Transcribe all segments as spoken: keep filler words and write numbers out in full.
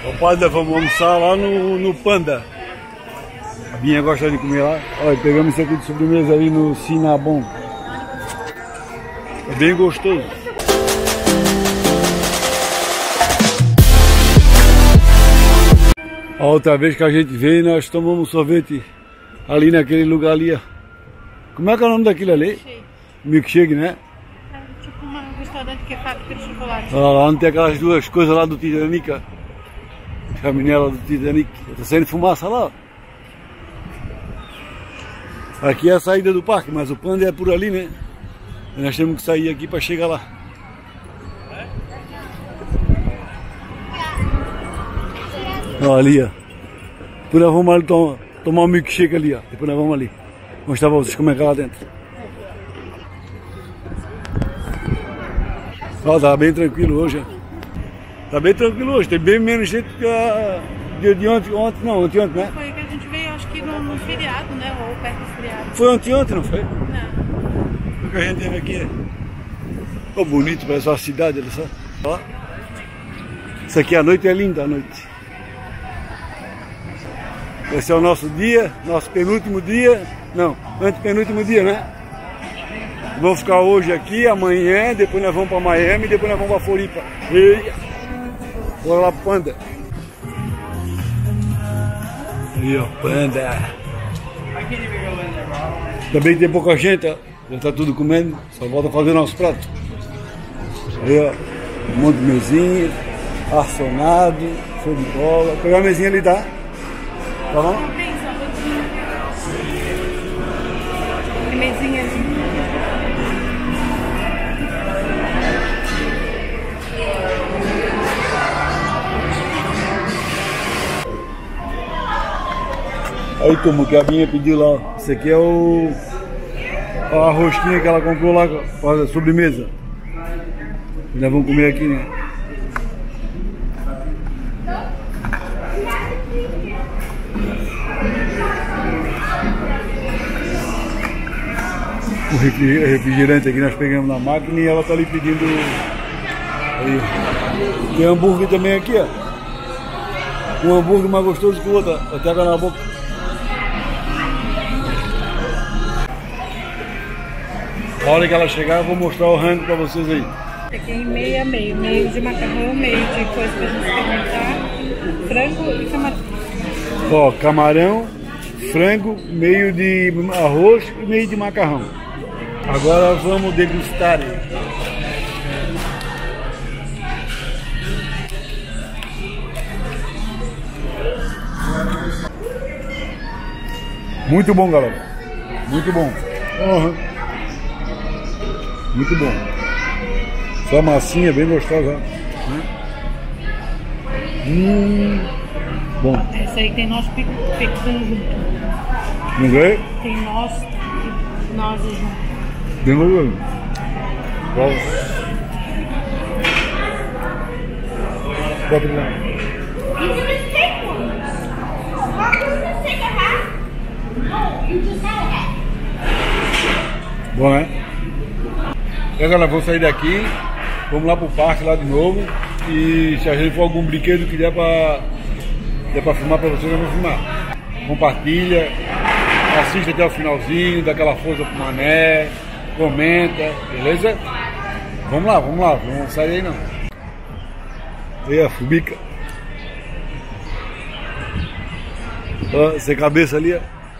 Rapaziada, vamos almoçar lá no, no Panda. A Binha gosta de comer lá. Olha, pegamos isso aqui de sobremesa ali no Cinnabon. É bem gostoso. A outra vez que a gente veio, nós tomamos sorvete ali naquele lugar ali. Ó. Como é que é o nome daquilo ali? Milkshake. Milkshake, né? É tipo um restaurante que é fábrica de chocolate. Olha lá, onde tem aquelas duas coisas lá do Titanic, ó. Caminhela do Titanic. Tá saindo fumaça lá, ó. Aqui é a saída do parque, mas o Panda é por ali, né? E nós temos que sair aqui para chegar lá. Ó, ali, ó. Depois nós vamos ali tom, tomar um milkshake ali, ó. Depois nós vamos ali mostrar pra vocês como é que é lá dentro. Ó, tá bem tranquilo hoje, ó. Tá bem tranquilo hoje, tem bem menos gente que a dia de ontem, ontem não, ontem, ontem, né? Foi que a gente veio, acho que no, no feriado, né? Ou perto do feriado. Foi ontem, ontem, não foi? Não. O que a gente teve aqui, ficou bonito, parece uma cidade, olha só. Ó. Isso aqui à noite é linda, à noite. Esse é o nosso dia, nosso penúltimo dia, não, antepenúltimo dia, né? Vamos ficar hoje aqui, amanhã, depois nós vamos para Miami, depois nós vamos para Floripa. E... bora lá pro Panda. Aí, ó, Panda. Também tem pouca gente, ó. Já tá tudo comendo, só volta a fazer nosso prato. Aí, ó, um monte de mesinha, arçonado, show de bola. Pegar a mesinha ali, tá? Tá bom? Tem mesinha ali. Aí, como que a Binha pediu lá, ó. Esse aqui é o a rosquinha que ela comprou lá para a sobremesa. E nós vamos comer aqui, né? O refrigerante aqui nós pegamos na máquina e ela tá ali pedindo. Aí. Tem hambúrguer também aqui, ó. Um hambúrguer mais gostoso que o outro, até água na boca. A hora que ela chegar, eu vou mostrar o rango pra vocês aí. Aqui em meio a meio, meio de macarrão, meio de coisa pra gente experimentar, frango e camarão. Ó, camarão, frango, meio de arroz e meio de macarrão. Agora vamos degustar. Muito bom, galera. Muito bom. Uhum. Muito bom. Só massinha bem gostosa. Hum. Bom. Essa aí tem nós picando junto. Não vê? Tem nós e nós junto. Bem gostoso. Bom. Bota lá. Bom, né? Então, galera, vou sair daqui, vamos lá pro parque lá de novo. E se a gente for algum brinquedo que der pra, der pra filmar pra vocês, eu vou filmar. Compartilha, assista até o finalzinho, dá aquela força pro Mané, comenta, beleza? Vamos lá, vamos lá, não sai daí não. Aí a Fubica. Ó, sem cabeça ali, ó.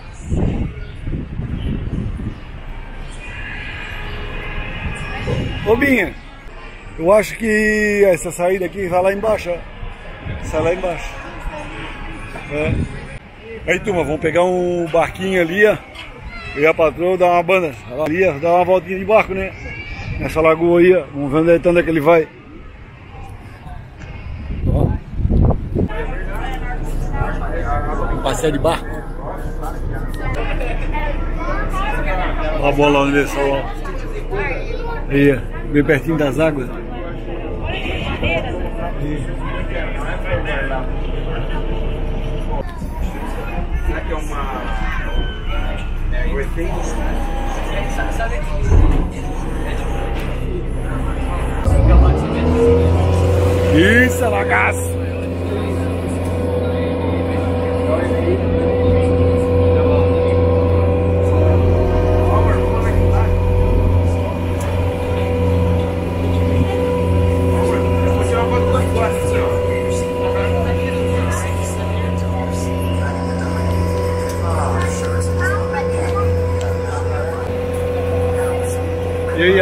Ô Binha, eu acho que essa saída aqui vai lá embaixo, ó. Sai lá embaixo. É. Aí turma, vamos pegar um barquinho ali, ó. E a patroa dar uma banda ali, ó, dar uma voltinha de barco, né? Nessa lagoa aí, ó. Vamos ver onde é que ele vai. Ó. Um passeio de barco. Olha a bola lá onde ó. Aí, bem pertinho das águas. Aqui é uma... Isso, bagaço!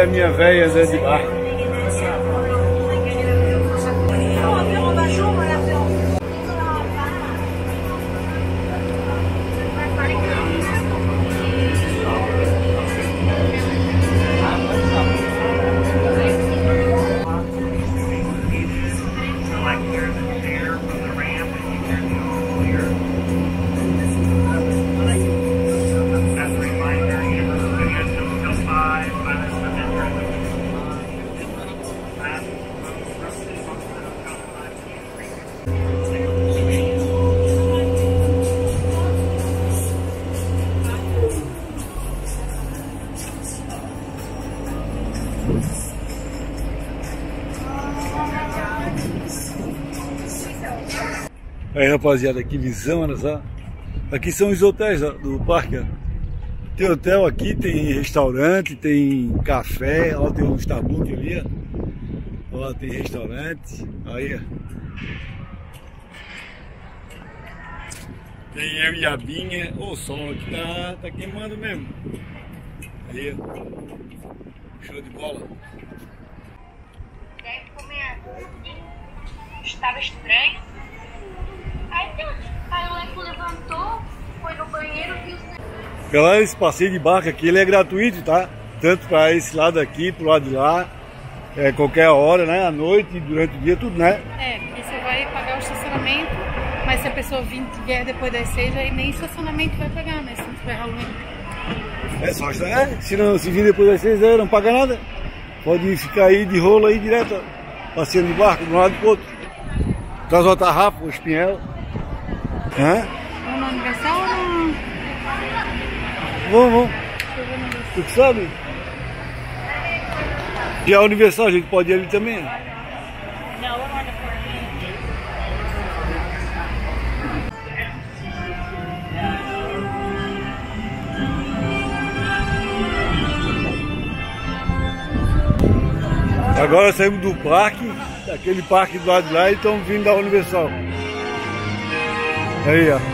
a minha velha andando de barco. Aí, rapaziada, que visão, olha só. Aqui são os hotéis do parque, ó. Tem hotel aqui, tem restaurante, tem café, ó, tem um Starbucks ali, ó. Ó, tem restaurante, aí, ó. Tem eu e a Binha. Ô, o sol aqui tá, tá queimando mesmo. Aí, ó. Show de bola. Deve comer. Estava estranho. Aí, aí o Leco levantou, foi no banheiro e viu. Galera, esse passeio de barco aqui ele é gratuito, tá? Tanto para esse lado aqui, pro lado de lá, é, qualquer hora, né? À noite, durante o dia, tudo, né? É, porque você vai pagar o estacionamento, mas se a pessoa vir, vier depois das seis, aí nem estacionamento vai pagar, né? Se não tiver Halloween. É só é, se não se vir depois das seis, aí não paga nada. Pode ficar aí de rolo aí direto, passeando de barco, de um lado pro outro. Traz uma tarrafa, um espinhel. Hã? Vamos no aniversário ou não? Vamos, vamos. Tu que sabe? Já é universal, a gente pode ir ali também. Agora saímos do parque, daquele parque do lado de lá, e estamos vindo da Universal. Aí, ó.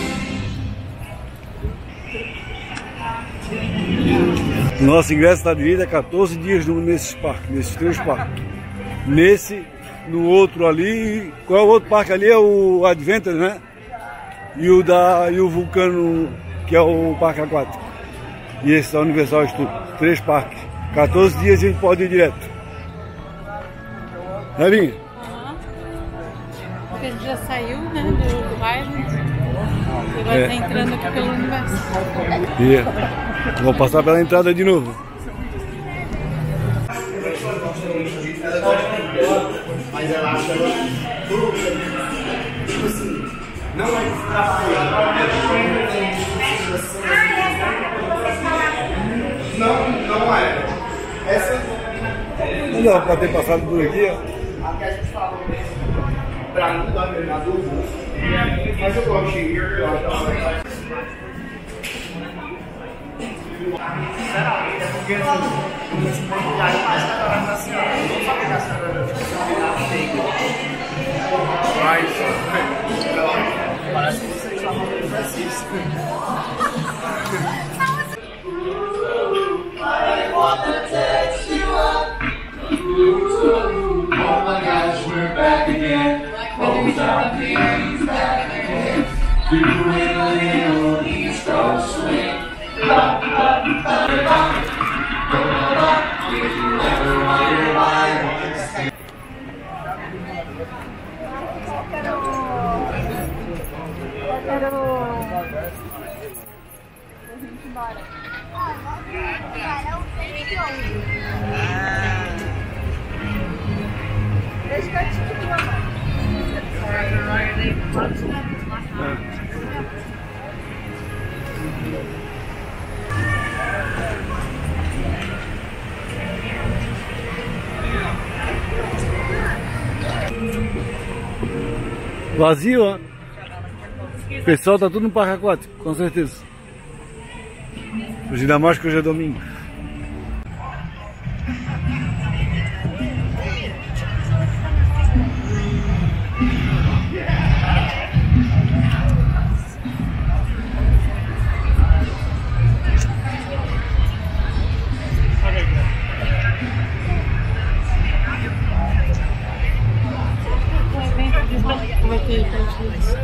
Nosso ingresso está dividido a quatorze dias nesses parques, nesses três parques. Nesse, no outro ali, qual é o outro parque ali? É o Adventure, né? E o, da, e o Vulcano, que é o parque aquático. E esse da Universal Studios, três parques. quatorze dias a gente pode ir direto. Né, Vinha? Uhum. Porque a gente já saiu, né, do, do baile. E agora É. tá entrando aqui pelo universo. Yeah. Vou passar pela entrada de novo. Mas ela acha tipo assim, não é não, não é. Essa Não dá pra ter passado por aqui, ó. a que a gente falou pra não dar na dúvida. Mas eu gosto de ir, eu acho. Sinceramente, é porque eu me sinto mais catarata da senhora. Eu não sabia que a senhora ficava feio. Mas parece que você está fazendo exercício. I wanna text you up. Oh my gosh, we're back again. Close our knees back again. Doing a little East Coast swing. Up, up, up, up. Going up. Did you ever wonder why? Deixa que eu te digo, mamãe. Vazio, ó. O pessoal tá tudo no parque aquático, com certeza. Hoje ainda mais que hoje é domingo. Vai ter isso.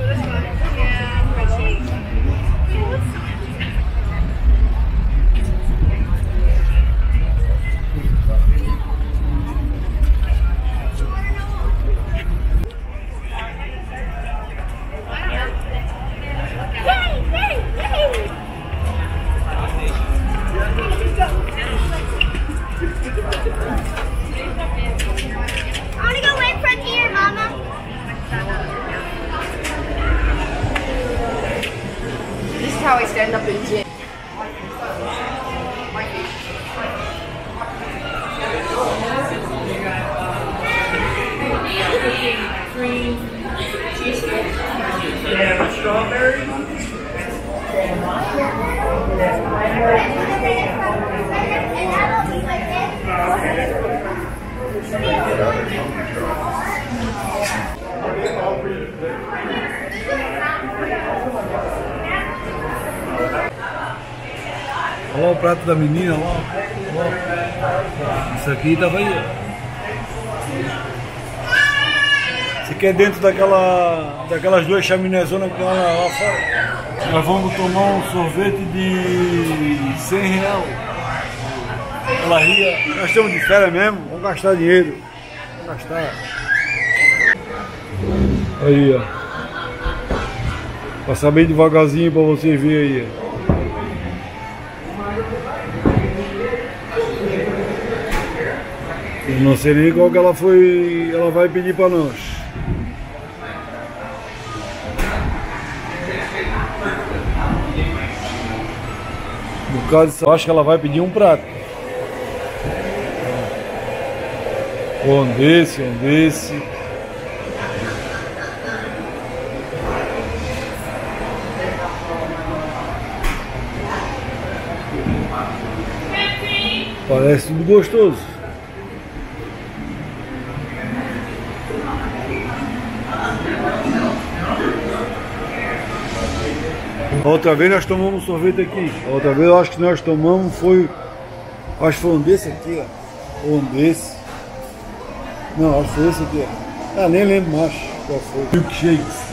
I want to go in from here, Mama. This is how I stand up in gym. Green cheesecake. They have a strawberry. Olha o prato da menina, ó. Ó. Isso aqui tava aí, ó. Isso aqui é dentro daquela, daquelas duas chaminézonas que estão lá, lá fora. Nós vamos tomar um sorvete de cem real. Ela ria. Nós estamos de férias mesmo, vamos gastar dinheiro. Vamos gastar. Aí, ó. Passar bem devagarzinho para vocês verem aí, ó. Eu não sei nem qual que ela foi, ela vai pedir para nós. No caso, eu acho que ela vai pedir um prato. Um desse, um desse. Parece tudo gostoso. Outra vez nós tomamos sorvete aqui. Outra vez eu acho que nós tomamos foi. Acho que foi um desse aqui, ó. Ou um desse. Não, acho que foi esse aqui, ó. Ah, nem lembro mais qual foi. Milkshakes.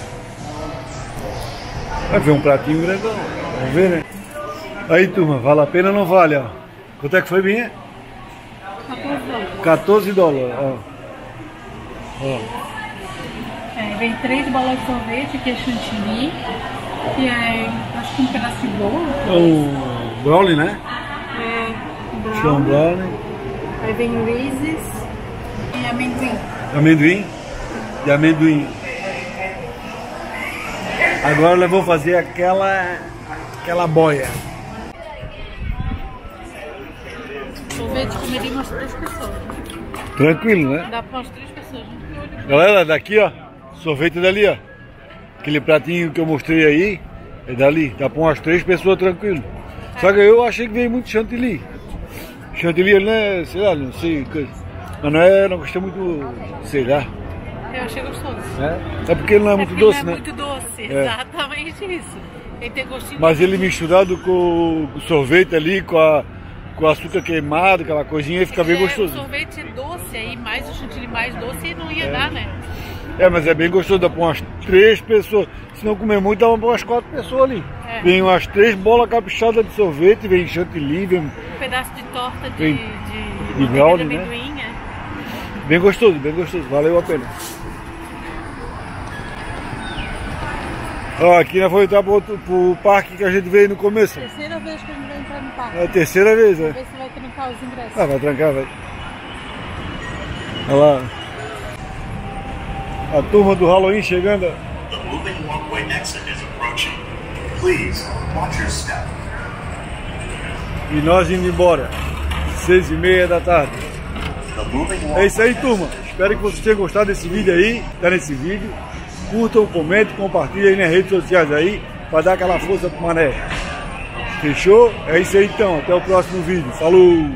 Vai ver um pratinho grandão. Vamos ver, né? Aí, turma, vale a pena ou não vale, ó? Quanto é que foi, Binha? quatorze dólares, ó. Ó. É, vem três bolas de sorvete, que é chantilly. Que é, acho que um pedaço de bolo. É um brownie, né? É, Acho que é um brownie. Aí vem Reese's e amendoim. Amendoim? De amendoim. Agora eu vou fazer aquela, aquela boia. Sorvete comeria umas três pessoas. Tranquilo, né? Dá para umas três pessoas. Galera, daqui, ó. Sorvete dali, ó. Aquele pratinho que eu mostrei aí, é dali. Dá para umas três pessoas tranquilo. Só que eu achei que veio muito chantilly. Chantilly, né? Sei lá, não sei. Mas não é, não gostei muito, sei lá. Eu achei gostoso. É, é porque ele não é, é muito doce, não é né? muito doce, É. exatamente isso. Ele tem gostinho. Mas ele misturado com o sorvete ali, com, a, com o açúcar queimado, aquela coisinha, fica bem é, gostoso. O sorvete doce aí, mais o chantilly mais doce, não ia é. dar, né? É, mas é bem gostoso, dá para umas três pessoas. Se não comer muito, dá para umas quatro pessoas ali. É. Vem umas três bolas caprichadas de sorvete, vem chantilly, vem... Um pedaço de torta de, vem, de, de brownie, de né? amendoim, né? Bem gostoso, bem gostoso, valeu a pena. Ó, aqui nós vamos entrar pro, outro, pro parque que a gente veio no começo. Terceira vez que a gente vai entrar no parque. É a terceira vez, né? Vamos ver se vai trancar os ingressos. Ah, vai trancar, vai. Olha lá. A turma do Halloween chegando. The moving walkway exit is approaching. Please watch your step. E nós indo embora. Seis e meia da tarde. É isso aí, turma. Espero que vocês tenham gostado desse vídeo aí. Tá nesse vídeo. Curtam, comentem, compartilhem aí nas redes sociais aí. Pra dar aquela força pro Mané. Fechou? É isso aí então. Até o próximo vídeo. Falou!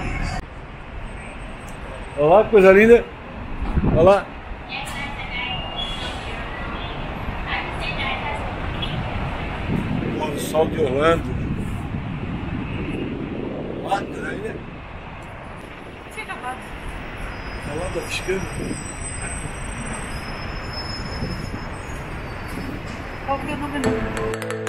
Olha lá que coisa linda. Olha lá. O sol de Orlando. Lá, coisa linda. Fica acabado. Olha lá, tá piscando. Qual que é o nome?